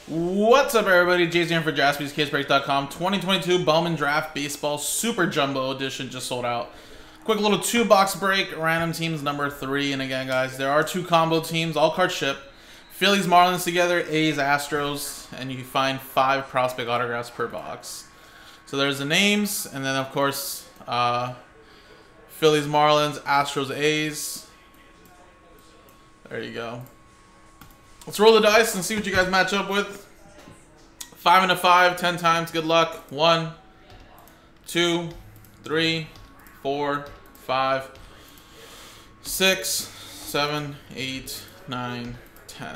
What's up, everybody? Jason here for JaspysCaseBreaks.com. 2022 Bowman Draft Baseball Super Jumbo Edition just sold out. Quick little 2-box break. Random teams number 3. And again, guys, there are 2 combo teams. All cards ship. Phillies, Marlins together. A's, Astros. And you can find 5 prospect autographs per box. So there's the names. And then, of course, Phillies, Marlins, Astros, A's. There you go. Let's roll the dice and see what you guys match up with. 5 and a 5, 10 times. Good luck. 1, 2, 3, 4, 5, 6, 7, 8, 9, 10.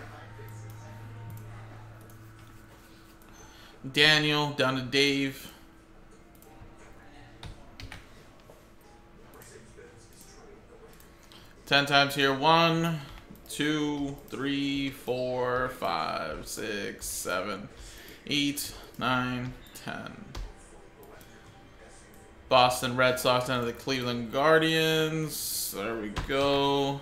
Daniel down to Dave. Ten times here. 1, 2, 3, 4, 5, 6, 7, 8, 9, 10. Boston Red Sox down to the Cleveland Guardians. There we go.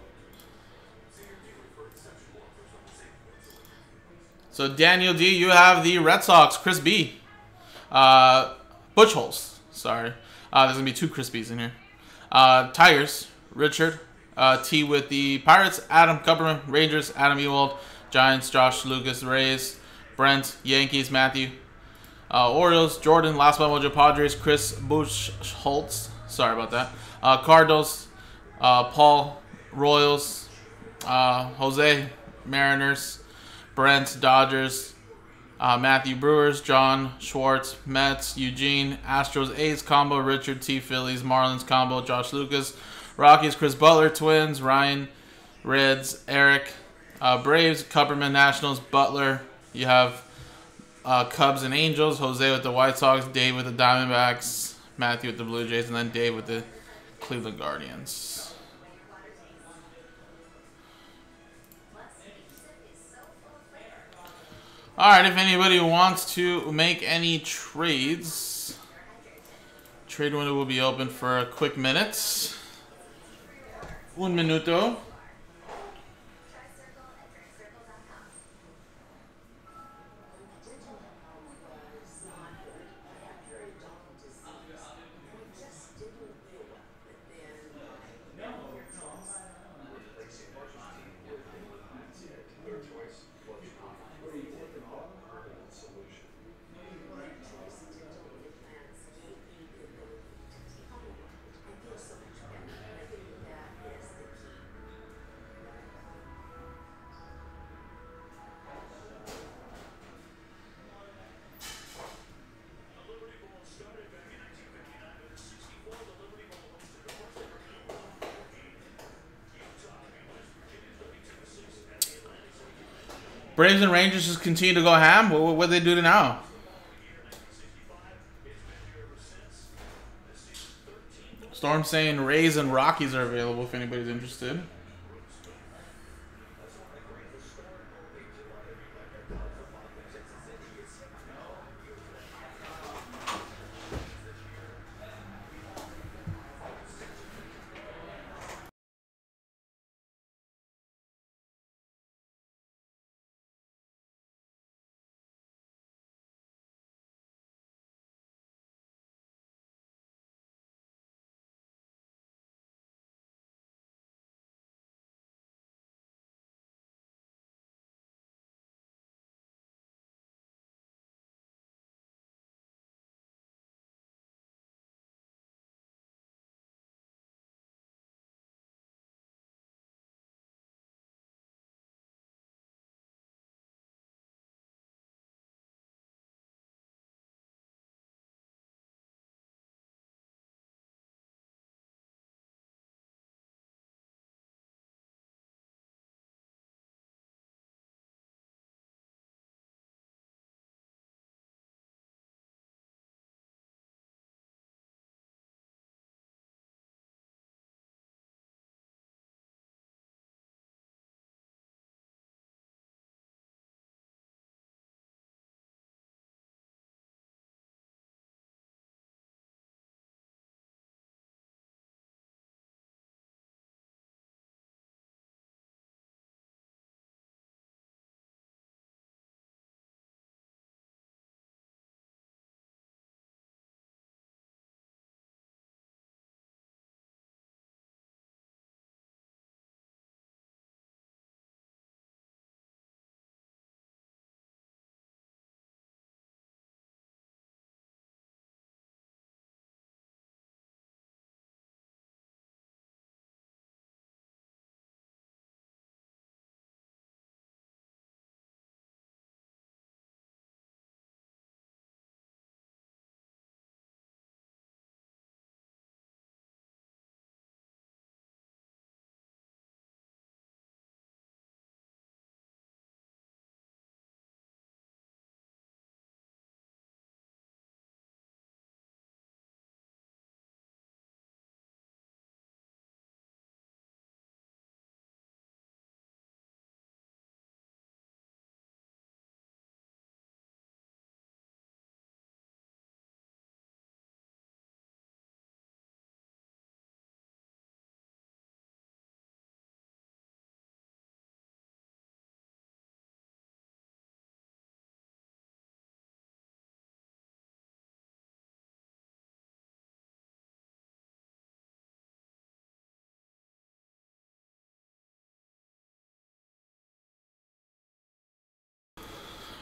So Daniel D, you have the Red Sox. Chris B. Butch Holes. Sorry. There's going to be 2 Chris B's in here. Tigers. Richard. T with the Pirates, Adam Kupperman, Rangers, Adam Ewald, Giants, Josh Lucas, Rays, Brent, Yankees, Matthew, Orioles, Jordan, Last One Mojo, Padres, Chris Buchholz, sorry about that, Cardinals, Paul, Royals, Jose, Mariners, Brent, Dodgers, Matthew, Brewers, John, Schwartz, Mets, Eugene, Astros, A's combo, Richard T, Phillies, Marlins combo, Josh Lucas, Rockies, Chris Butler, Twins, Ryan, Reds, Eric, Braves, Kupperman, Nationals, Butler. You have Cubs and Angels, Jose with the White Sox, Dave with the Diamondbacks, Matthew with the Blue Jays, and then Dave with the Cleveland Guardians. Alright, if anybody wants to make any trades, trade window will be open for a quick minute. Un minuto. Braves and Rangers just continue to go ham. What do they do now? Storm saying Rays and Rockies are available if anybody's interested.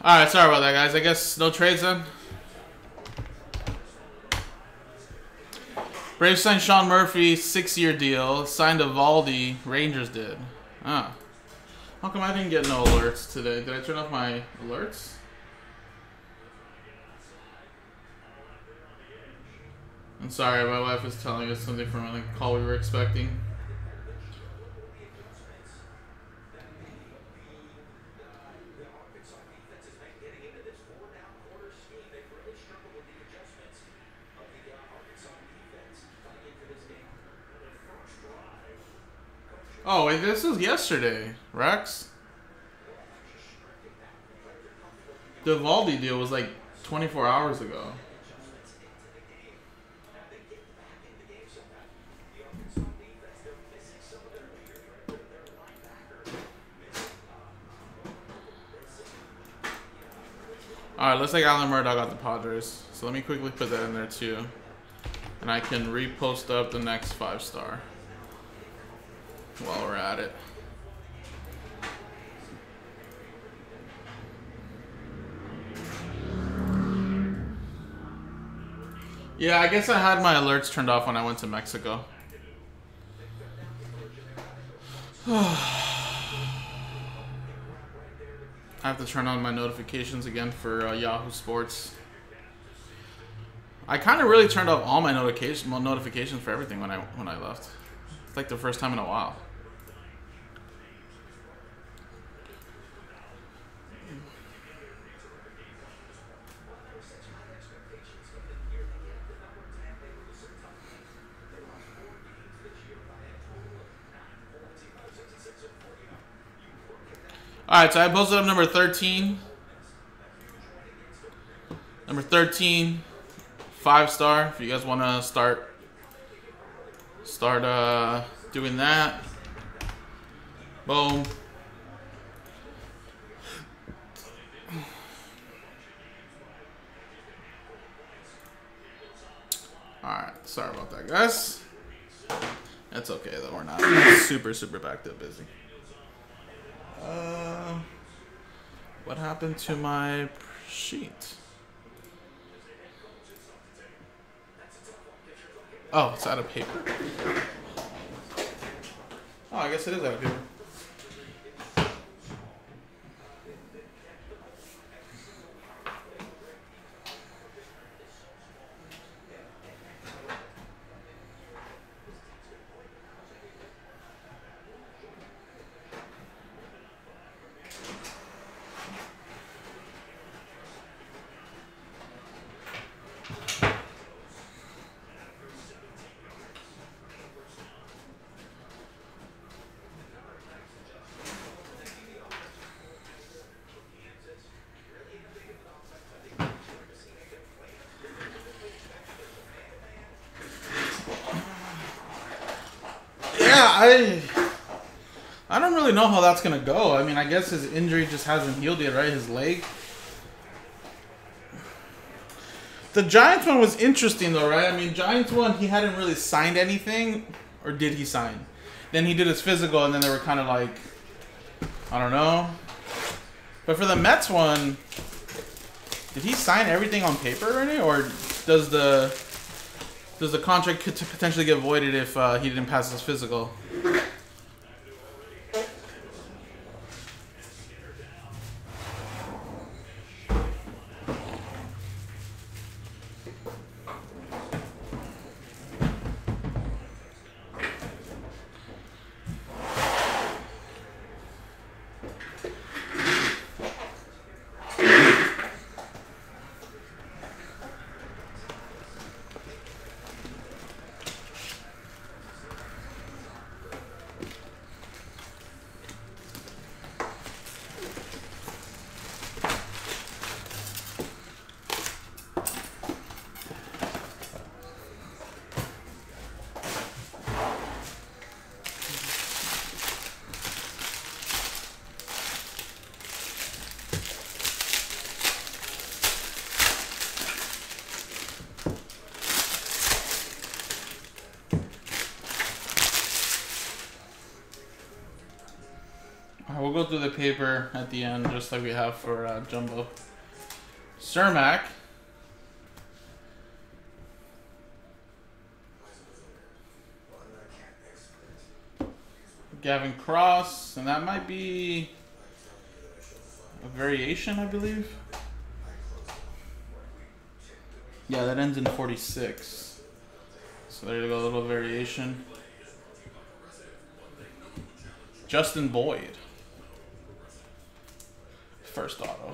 Alright, sorry about that, guys. I guess no trades then. Braves signed Sean Murphy, 6-year deal. Signed Evaldi, Rangers did. Ah. How come I didn't get no alerts today? Did I turn off my alerts? I'm sorry, my wife is telling us something from a call we were expecting. Oh, wait, this was yesterday, Rex. The Evaldi deal was like 24 hours ago. Alright, looks like Alan Murdoch got the Padres. So let me quickly put that in there too. And I can repost up the next 5-star while we're at it. Yeah, I guess I had my alerts turned off when I went to Mexico. I have to turn on my notifications again for Yahoo Sports. I kind of really turned off all my notifications for everything when I left. It's like the first time in a while. Alright, so I posted up number 13. Number 13, 5-star. If you guys want to start doing that. Boom. Alright, sorry about that, guys. That's okay, though. We're not super backed up busy. What happened to my sheet? Oh, it's out of paper. Oh, I guess it is out of paper. I don't really know how that's gonna go. I mean, I guess his injury just hasn't healed yet, right? His leg. The Giants one was interesting though, right? I mean, Giants one, he hadn't really signed anything, or did he sign? Then he did his physical, and then they were kind of like, I don't know. But for the Mets one, did he sign everything on paper already, or does the contract potentially get voided if he didn't pass his physical? paper at the end, just like we have for Jumbo. Cermak. Gavin Cross, and that might be a variation, I believe. Yeah, that ends in 46. So there you go, a little variation. Justin Boyd. First auto.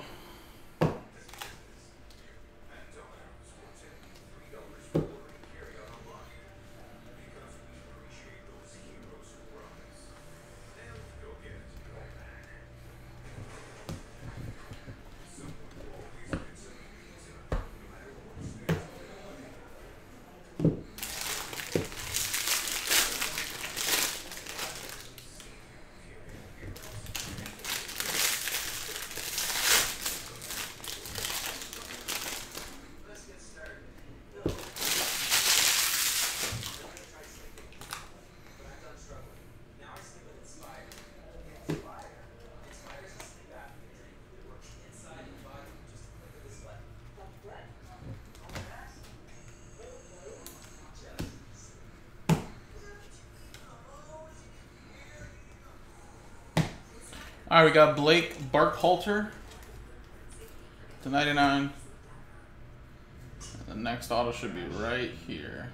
All right, we got Blake Barkhalter to 99. The next auto should be right here.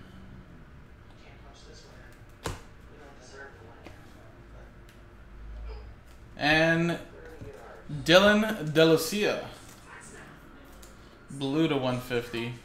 And Dylan DeLucia, blue to 150.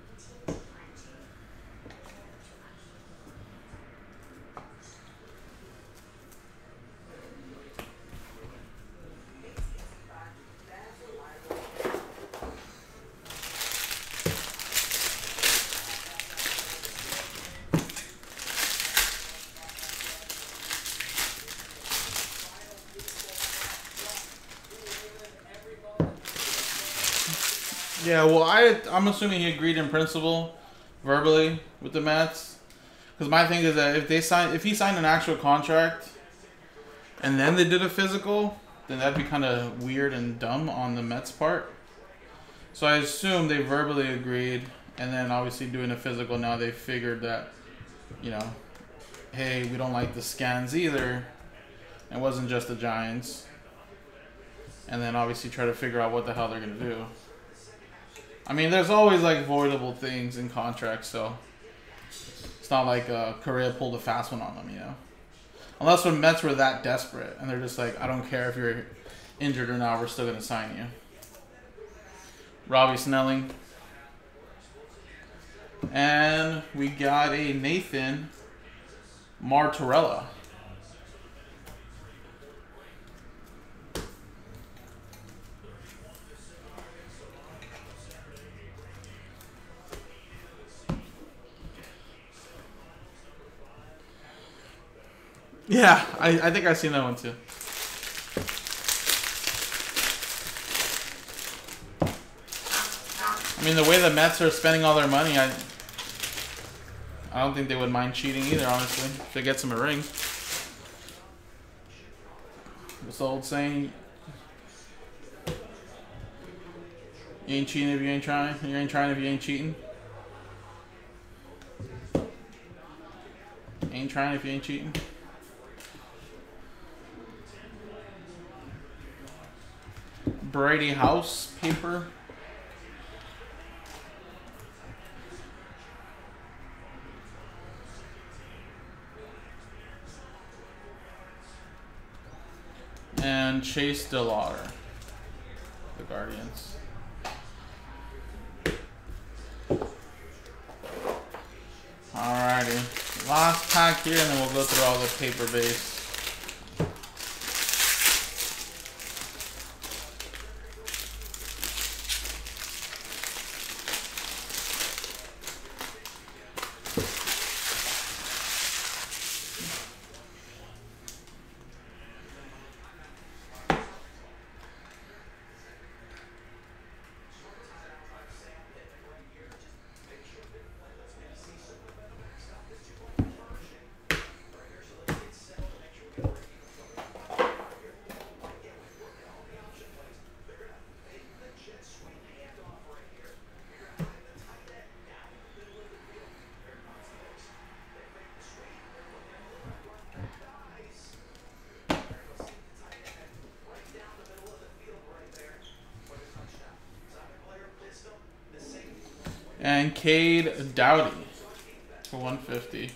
Yeah, well, I'm assuming he agreed in principle, verbally, with the Mets. Because my thing is that if he signed an actual contract, and then they did a physical, then that'd be kind of weird and dumb on the Mets' part. So I assume they verbally agreed, and then obviously doing a physical, now they figured that, you know, hey, we don't like the scans either. It wasn't just the Giants. And then obviously try to figure out what the hell they're going to do. I mean, there's always like voidable things in contracts, so it's not like Correa pulled a fast one on them, you know. Unless when Mets were that desperate and they're just like, I don't care if you're injured or not, we're still going to sign you. Robbie Snelling. And we got a Nathan Martorella. Yeah, I think I've seen that one too. I mean, the way the Mets are spending all their money, I don't think they would mind cheating either, honestly, if they get some a ring. What's the old saying? You ain't cheating if you ain't trying. You ain't trying if you ain't cheating. Ain't trying if you ain't cheating. Brady House paper. And Chase DeLauder, the Guardians. Alrighty, last pack here, and then we'll go through all the paper base. And Cade Doughty for 150.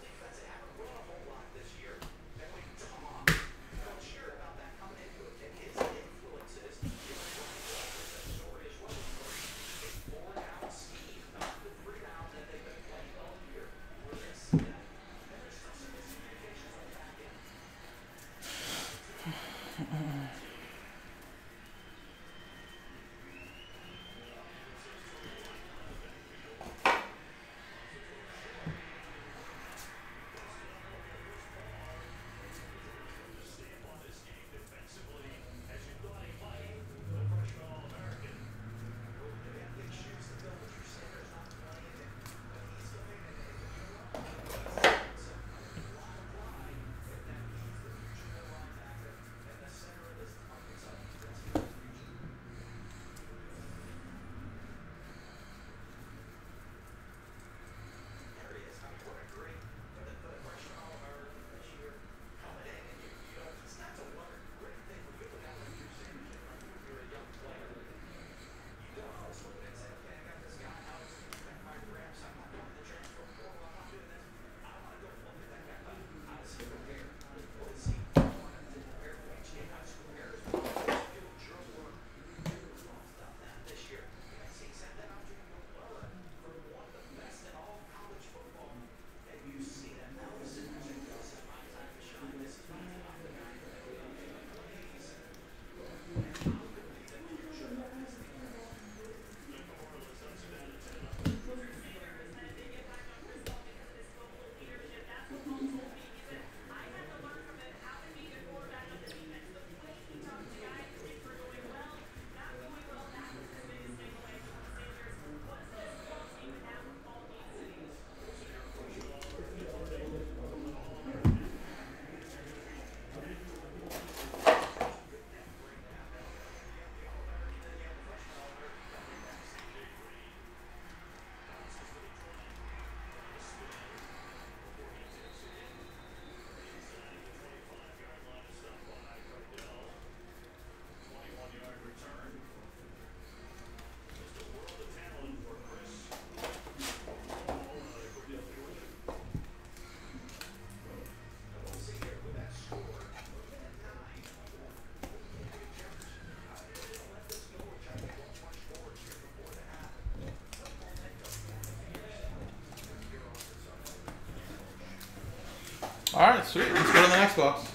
Alright, sweet. Let's go to the next box.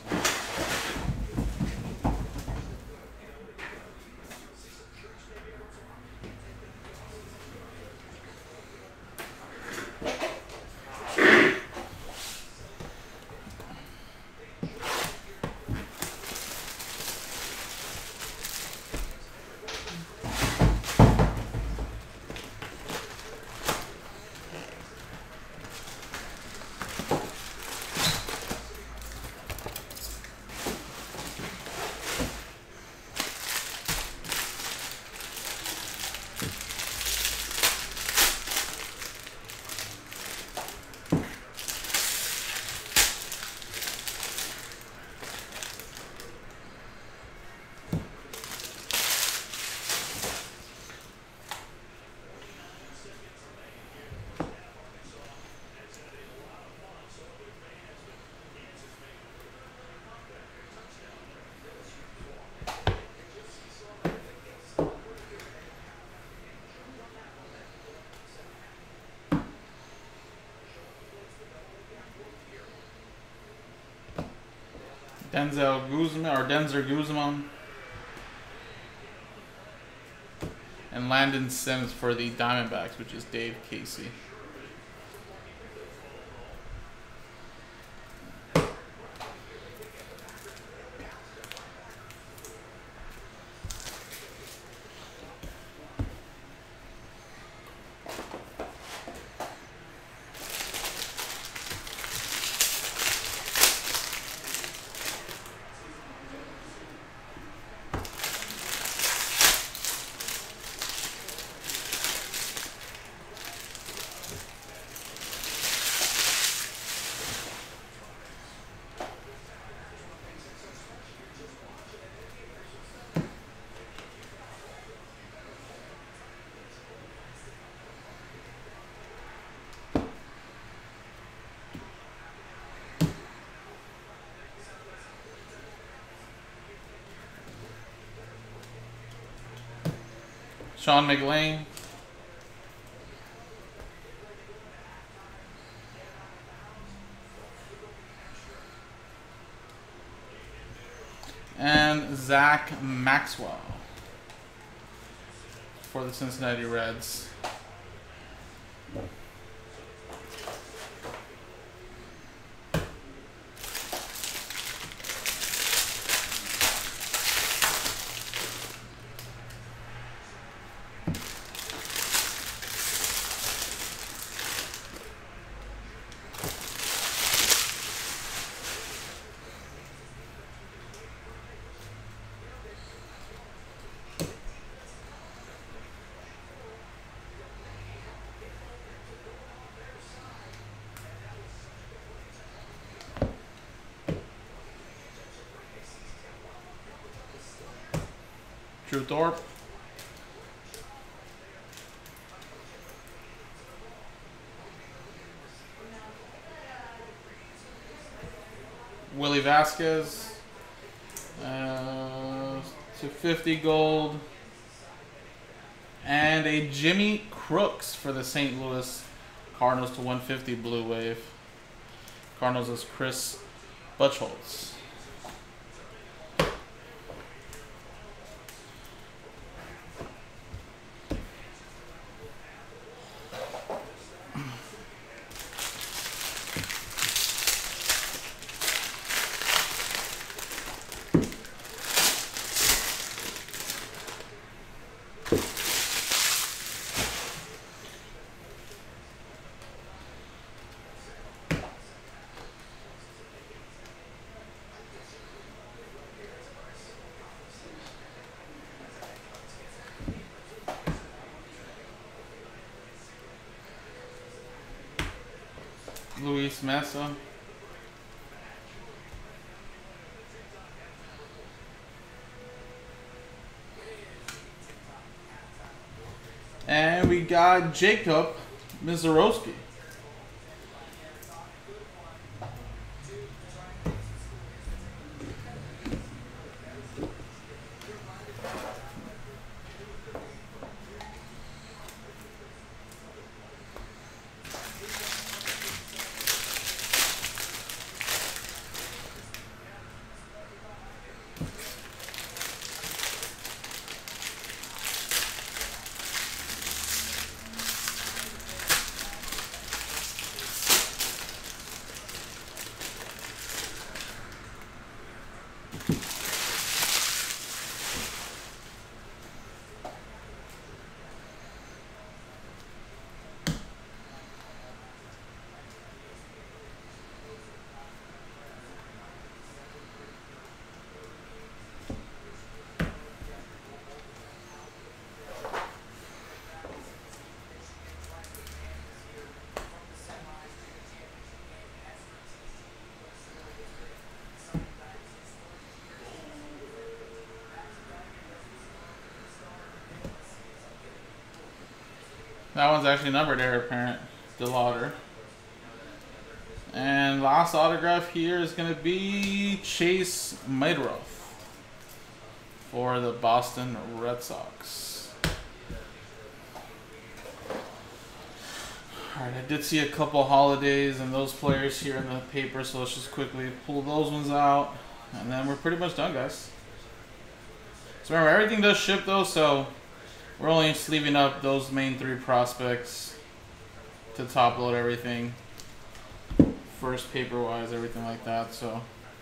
Denzer Guzman. And Landon Sims for the Diamondbacks, which is Dave Casey. Sean McLean. And Zach Maxwell for the Cincinnati Reds. Drew Thorpe. Willie Vasquez. To 50 gold. And a Jimmy Crooks for the St. Louis Cardinals to 150 Blue Wave. Cardinals is Chris Buchholz. Luis Mesa. And we got Jacob Mizorowski. That one's actually numbered there, apparent. DeLauder. And last autograph here is going to be Chase Maedroff for the Boston Red Sox. Alright, I did see a couple holidays and those players here in the paper, so let's just quickly pull those ones out. And then we're pretty much done, guys. So remember, everything does ship though, so we're only sleeving up those main 3 prospects to top load everything. First paper-wise, everything like that, so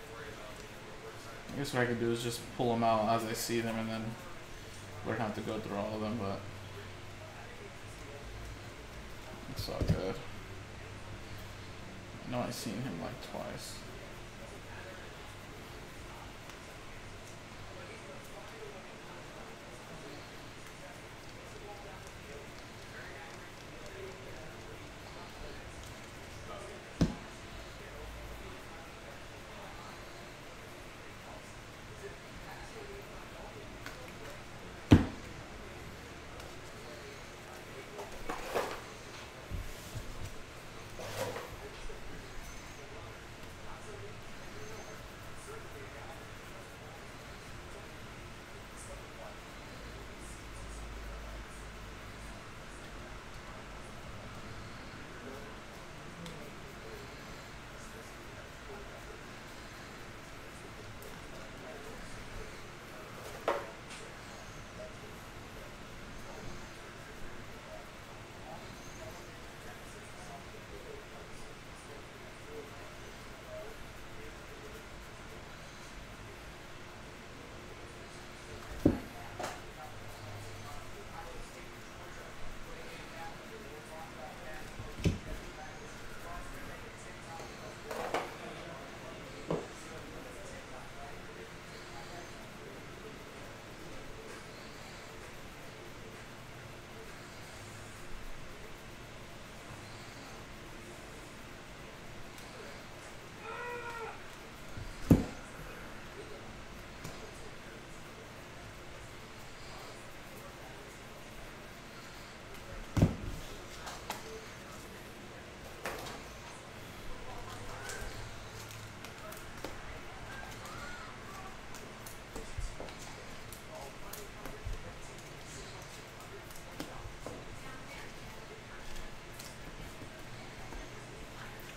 I guess what I could do is just pull them out as I see them, and then we don't have to go through all of them, but it's all good. I know I've seen him like twice.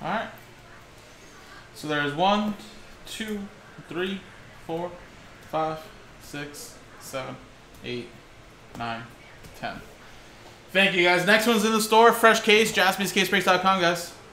Alright. So there's 1, 2, 3, 4, 5, 6, 7, 8, 9, 10. Thank you guys. Next one's in the store. Fresh case, jaspyscasebreaks.com, guys.